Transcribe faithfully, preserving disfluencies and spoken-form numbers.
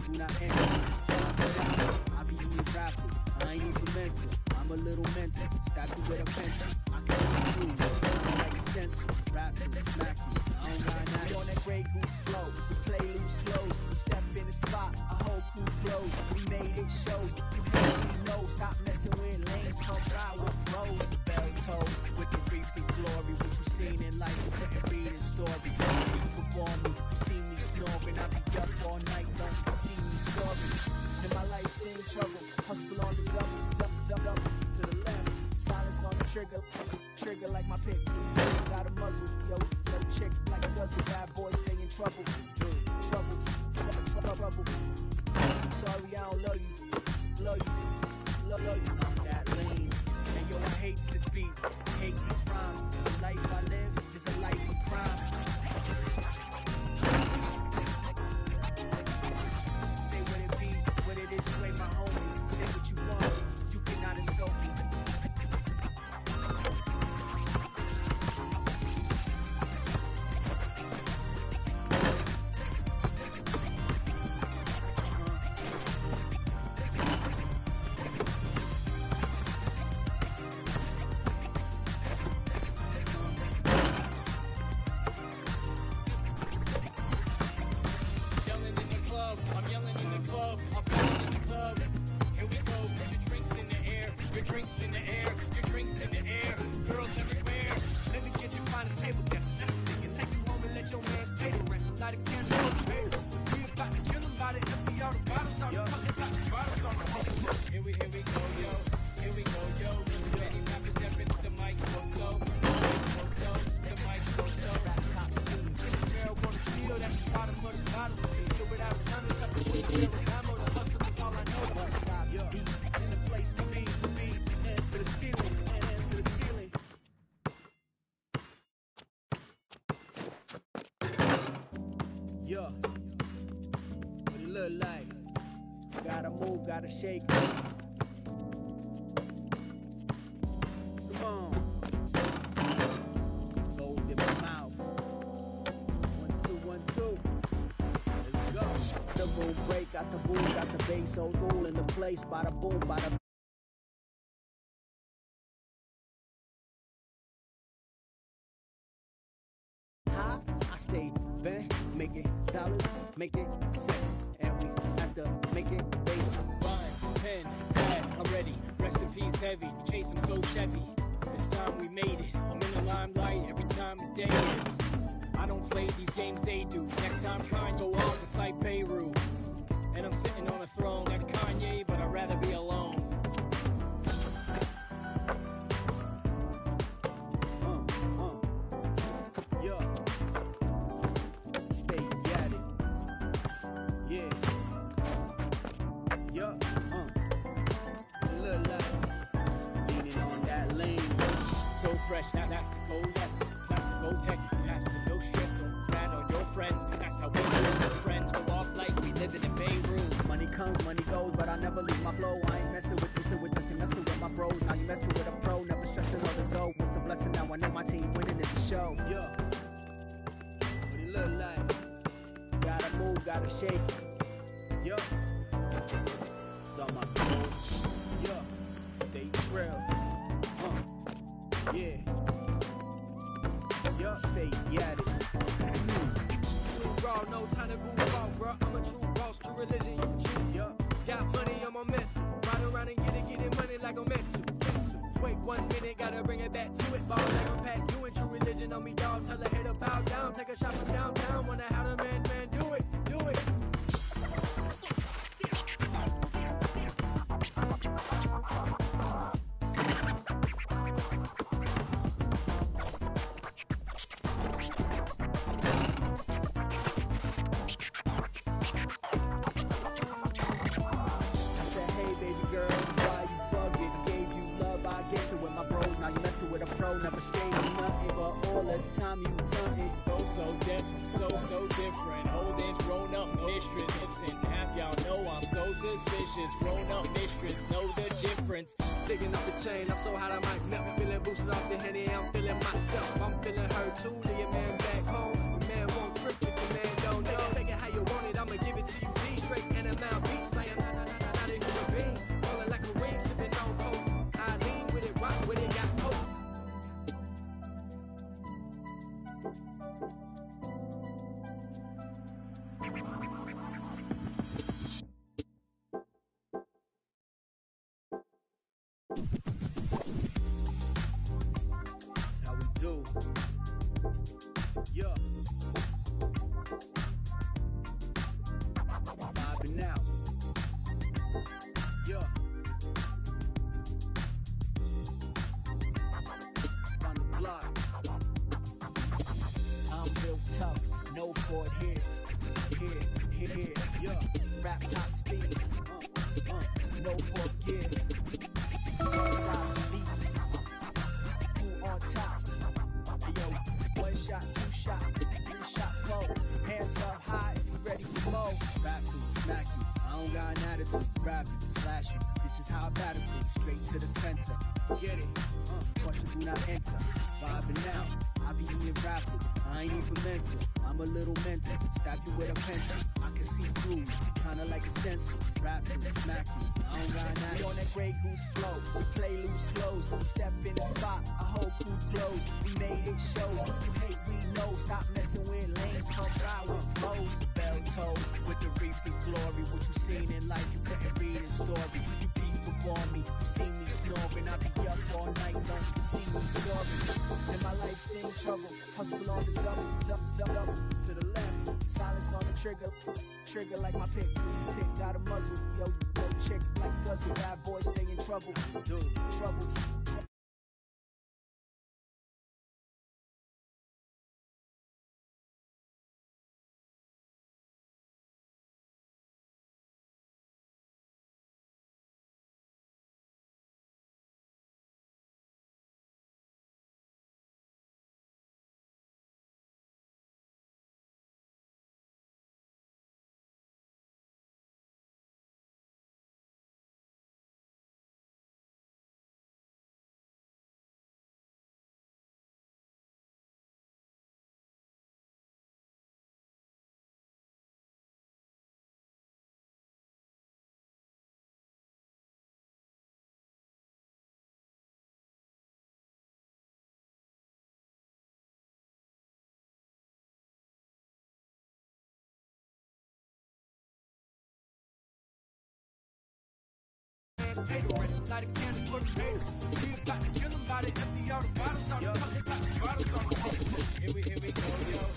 do not enter. I be doing rappers, I ain't even mental. I'm a little mental, stack you with a pencil. I can see you, I'm like a stencil. Rap you, smack you, I don't got nothing. We on that Grey Goose flow, we play loose clothes. We step in the spot, a whole crew blows. We made it shows, you can't know. Stop messing with lanes, come by with bros. The bell tolls, with the briefcase glory. What you seen in life, you couldn't read in story. You perform me, you see me snoring. I be up all night long, you see me soaring. And my life's in trouble, hustle on the double, double, double, double. To the left, silence on the trigger, trigger like my pick. Got a muzzle, yo, yo, chick like a guzzle. Bad boy, stay in trouble, trouble, trouble, trouble. Sorry, I don't love you, love you, love, love you. I'm that lame, and yo, I hate this beat, hate these rhymes. The life I live is a life of crime. Say what it be, what it is, play my homie. Say what you want, you cannot insult me. I'm yelling in the club, I'm yelling in the club. Here we go, put your drinks in the air, your drinks in the air, your drinks in the air. Girls everywhere, let me get your finest table guest. That's the thing, take you home and let your man pay the rest. Light a candle for the beer. We about to kill him by the empty all the bottles out the cause they got the bottles on the home. Here we, here we go, yo, here we go, yo. Many rappers step into the mic, so so, so so, the mic, so so. Top speed, girl wanna feel that's the bottom of the bottle. Without another type of way to feel the ammo, the hustle is all I know. One side, yeah. Beats in the place to be, to be. Hands to the ceiling, hands to the ceiling. Yeah. What it look like? Gotta move, gotta shake. Come on. Gold in my mouth. One, two, one, two. The boom break, got the boom, got the bass, so roll in the place, bada boom, bada. High, I stay bent, making dollars, making sense, and we have to make it base. Rhymes, pen, pad, I'm ready. Rest in peace, heavy. You chase him so Chevy. This time we made it. I'm in the limelight every time the day is. I don't play these games they do. Next time Kanye go off, it's like Beirut. And I'm sitting on a throne like Kanye, but I'd rather be alone. Uh, uh, yeah. Stay at it. Yeah. Yeah, uh. Look like leaning on that lane. So fresh, now that's the go left. That's the go tech. Pass to no stress, don't rat on your friends. That's how we do. Friends go off like we living in Beirut. Money comes, money goes, but I never leave my flow. I ain't messing with this, with this, ain't messing with my bros. Now you messing with a pro, never stressing on the dough. It's a blessing now, I know my team winning is the show. Yeah. What it look like? Gotta move, gotta shake. Yeah. Got my clothes. Yeah. Stay trail. Uh. Yeah. Yeah. Stay at it. True raw, no time to goof off, bro. I'm a true boss, true religion, you true. Yeah. Got money, I'm on mental. Ride around and get it, get it money like I'm meant to. Wait one minute, gotta bring it back to it. Ball like I'm packed, you in true religion on me, dog. Tell a hater bow down, take a shot from downtown. Wonder how the man, man, do it, do it. With a pro, never strange nothing, but all the time you tuntin'. Oh, so different, so, so different. Oldest grown up mistress, and half y'all know I'm so suspicious. Grown up mistress, know the difference. Digging up the chain, I'm so hot I might melt. Feeling boosted off the Henny, I'm feeling myself. I'm feeling her too, leave your man back home. The man won't trip if the man don't know. Take it how you want it, I'ma give it to you G straight and a tough, no Ford here, here, here, here, yeah. Rap top speed, uh, uh, no fourth gear. Side beats, who on top? Yo, one shot, two shot, three shot, four. Hands up high if you ready for more. Rap you, smack you. I don't got an attitude. Grab you, slash you. This is how I battle you. Straight to the center. Get it. Uh, question do not enter. Vibing now. I be eating rappers. I ain't even mental. I'm a little mental. Stab you with a pencil. I can see through you. Kinda like a stencil. Rap you, smack you. I don't got an attitude. We on that Grey Goose flow. We play loose clothes. We step in the spot. A whole crew close. We made it shows. You hate, we know. Stop messing with lanes. Come by with flows. Bell toes with the reaper's glory. What you seen in life, you couldn't read in story. You peep before me. You see me snoring. I be up all night long. You see me soaring. And my life's in trouble. Hustle on the double, double, double, double. To the left. Silence on the trigger. Trigger like my pick. Pick got a muzzle. Yo, yo, chick like guzzle. Bad boy stay in trouble. Dude, trouble. Potato rest, light a candle for the haters. We about to kill them by the empty all the bottles on the cups, pop the bottles on the Here we, here we go, yo.